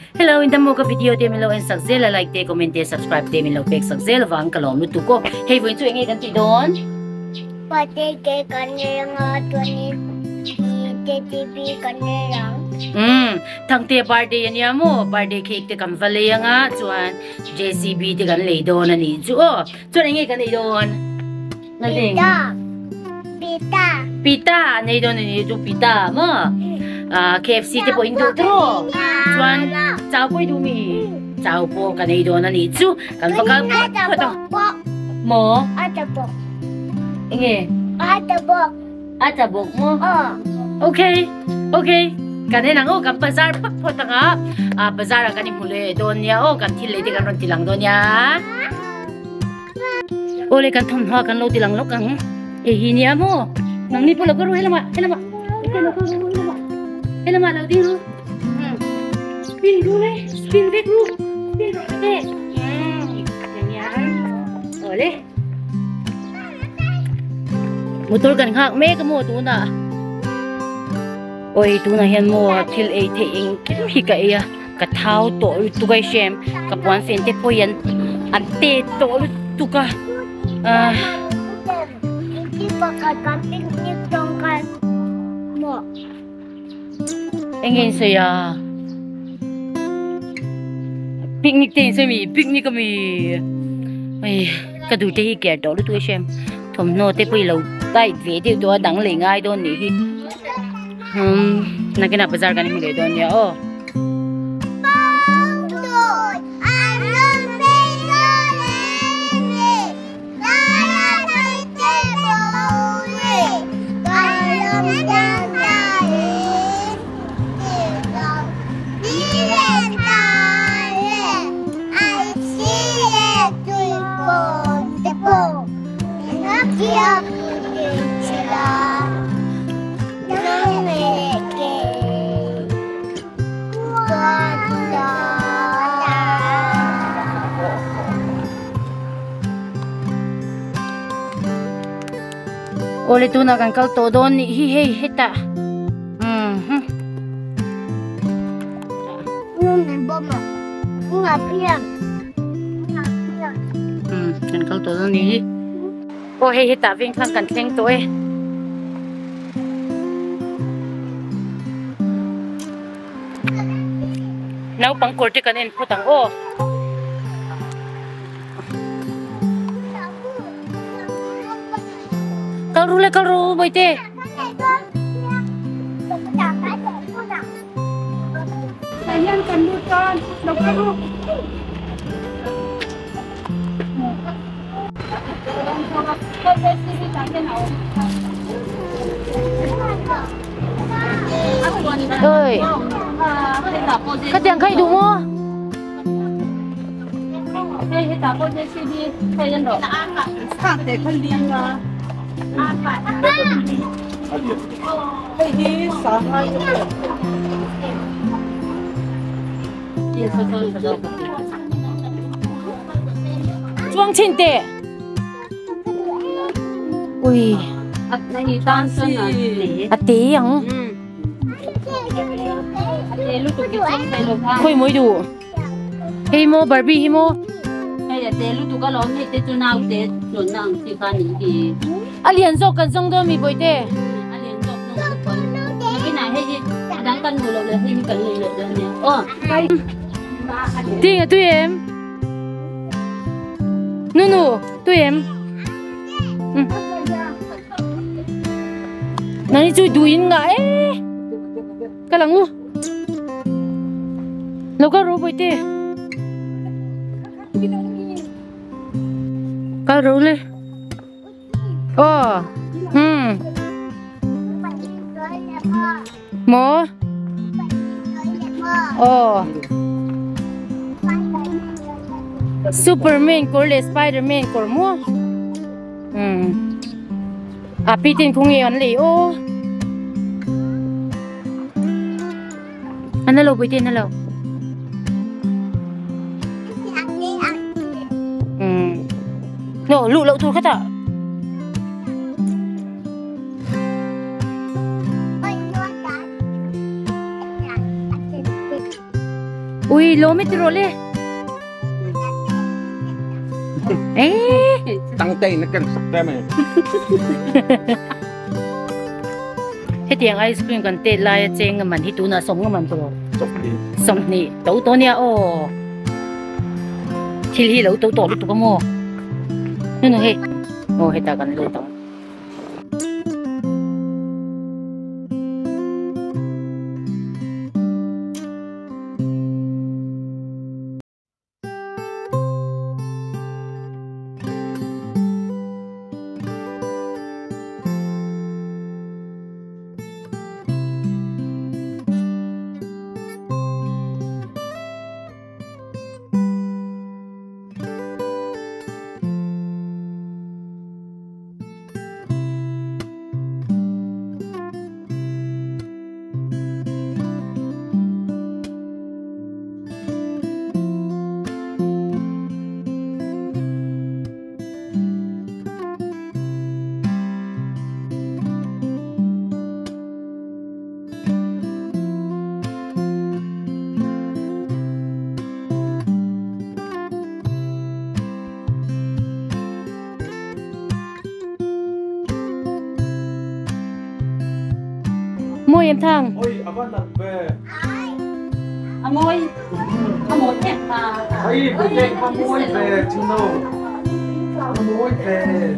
Hello, in the mocha video de milo and sakzela like de comment de subscribe de milo pek sakzela wang kalom lutu ko. Hey, when tu ingi kan ti don? Pati ke kaneng atuni TV kaneng. Thang te birthday yan mo, birthday cake te kam vale nga chuan JCB te kan lei don ani chu o. Chuan ingi kan lei don. Naling. Pita, nei don ni chu pita mo. KFC te po indo tro. Chuan chao po du mi. Chao po kan nei don ani chu kan pakal patang. Mo? Atabok. Ingi. Atabok. Atabok mo? Okay. Okay. Kanina ngo kan bazar patang bazar kan imule don ya o kan thile te kan ron tilang don ya. Ole kan thom ha kan lo tilang lo kan. Hinia mo. Nang ni pula guru helama. Helama lao ding lu. Spin dulu. Spin back lu. Spin back. Oleh. Motor kan hak me ka mo tu na. Oi tu na hian mo thil ei the ing hi ka ya. Ka thau to tu kai shem ka puan fen te po yan. An te to tu ka. Pagkakamping nitong kan mo. Engin saya. Picnic tin saya mi, picnic kami. Ai, kadu te hi ker do lu tu shem. Thom no te pui lo tai ve te do dang le ngai don ni hi. Na kena bazar kan mi le don ya o. Oleh tu nak kan kal to don ni hi hei heta. Boma. Ngapian. Kan kal to don ni. Oh hei heta veng khang kan thleng to e. Nau pang korte kan en photang o. Kalru boite. Sayang kan luton, kalru. Ơi, khách tiền khai đúng không? Đây thì ta có CD thay nhân độ. Sang để phân liên là. Đây thì sáng hai. Chuang chín tệ. Ui, Này tan sơn à? tí ang. Đây lúc tụi cái trong tay lột ha. Khôi mới đủ. Himo Barbie himo. Đây là đây lúc tụi cái lon này tết cho nào tết lột năng thì pha ní thì. Alien zo kan zong do mi boite. Alien chọc nó còn. Cái này hay gì? Đang cần một lột là hay cần lột là nè. Ô. Ting tụi em. Nunu, tụi em. Nani chui duin nga eh. Kalangu. Loka ro boite. Ka ro le. Oh. Mo. Oh. Superman korle Spiderman kormo. Apitin kung iyon li oh. Ano lo buitin na lo? No, lu lo tu kata. ui lố mấy rồi lên tăng tay nó cần sắp ra mày hết tiếng ice cream còn tết lại chén mình thì tụi nó sống mình rồi sống nè tàu to nè ô chỉ lâu tàu to lúc tụi có mua nó hết ô hết ta cần lâu tàu mua em thằng ôi à văn đặt về môi đẹp mà ôi bây giờ có môi về chứ đâu môi về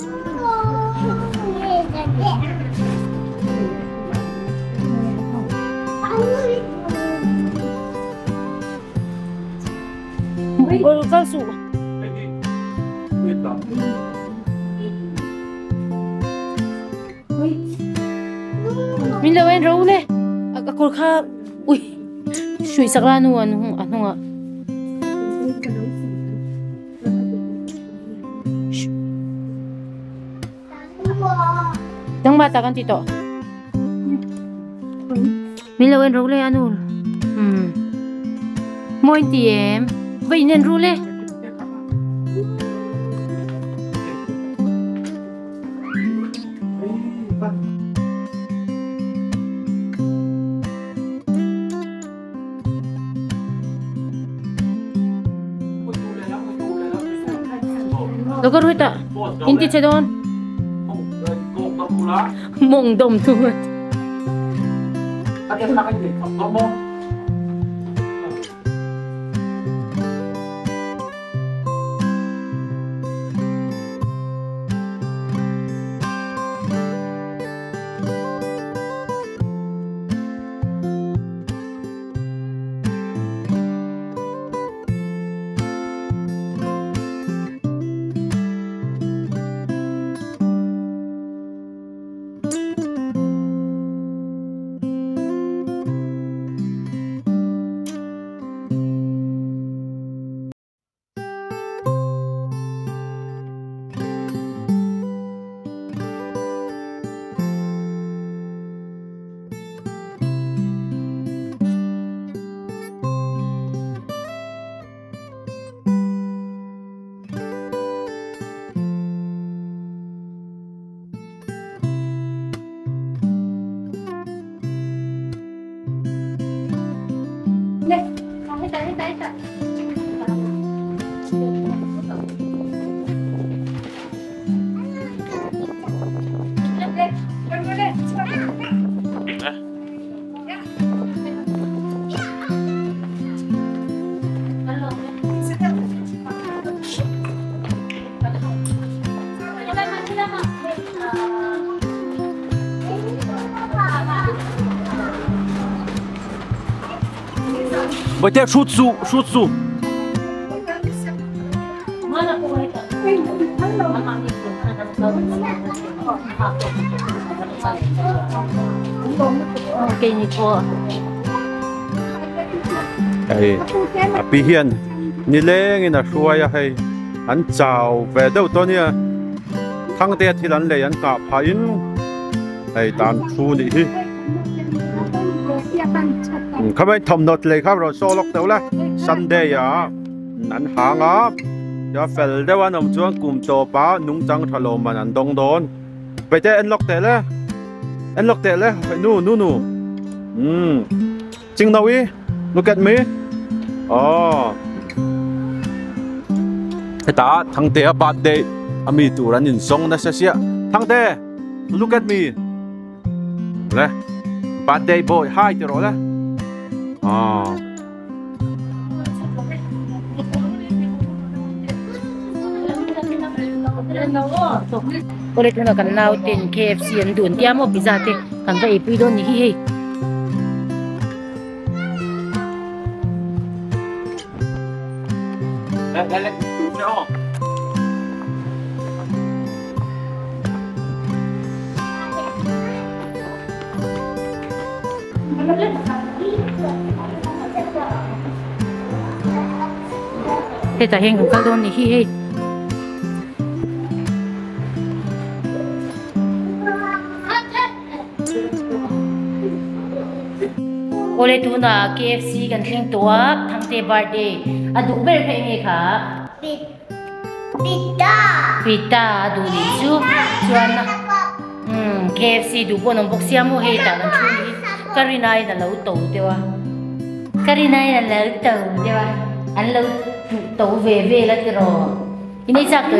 ôi cao su mình lâu anh râu nè cô khá ui suy sắc ra nu anh không ạ đang ba ta kan tito mình lâu anh râu lên anh môi tiệm vậy nên râu lên đâu có rồi ta inti chơi đón mông đom thôi bây giờ sút su cây này thua ai à pi hiền ni lê nghe na xuôi à hay anh chào về đâu tôi nha thằng tết thì anh lấy anh cả phải in hay tàn chu đi hi các bạn thầm nốt lấy các rồi số lọc đâu là Sunday à anh hàng á giờ phải đâu anh ông chúa cùng tổ ba nung trăng thà lô mà anh đông đón bây giờ anh lọc tệ là phải nu chính đâu ý look at me Oh. Ta thang te birthday ami turan in song na sia. Thang te, look at me. Le. Birthday boy, hi te ro le. Ah. Boleh tu nak kan Naute KFC yang dun dia mau pizza te kan vai pui don ni hi. Le. No. Thế ta hen cũng don ni hi. Boleh tu nak KFC kan heng tua thang te birthday. Adu ber kai ni kha. Pita adu ni chu chuan na. KFC du pon bok siamu he ta kan chu ni. Karinai na lau tau te wa. Karinai na lau tau te wa. An lau tau ve la te ro. Ini sak tu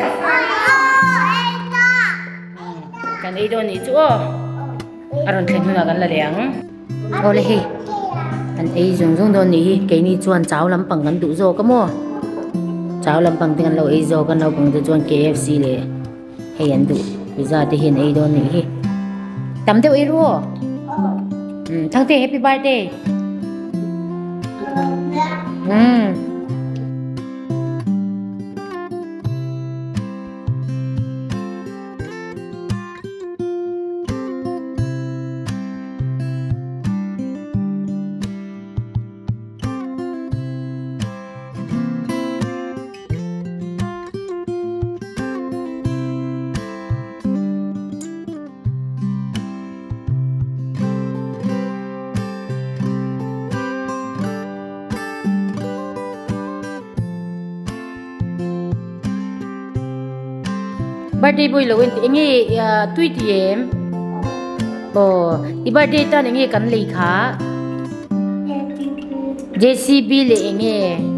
kan ei don ni chu. Aron theng na kan la liang. Boleh hi. An ei zong don ni cái ni chuan cháo lam pang kan du zo ka mo. Cháo lam pang tingan lo ei zo kan lo pang te chuan KFC le. Hey an du. Pizza te hin ei don ni hi. Tam teu ei ro. Thang te happy birthday. Birthday boy lo en nge tweet yem bo I birthday ta nge kan lei kha JCB le nge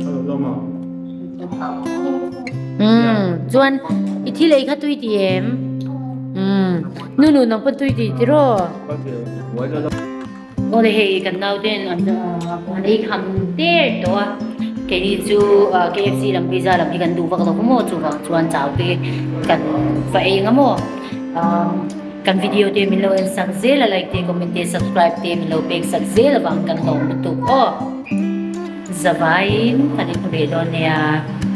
chuan I thi lei kha tweet yem nu nong pan tweet ti ro ole he kan nau den an ei kham te to cái đi chu KFC làm pizza làm đi gần đủ và có mua chu vào chuan cháo thì cần vậy ngắm mua cần video thì mình lâu sắc dễ là like thì comment thì subscribe thì mình lâu big sắc dễ là bằng cần hồng YouTube giờ vai phải đi về đó nè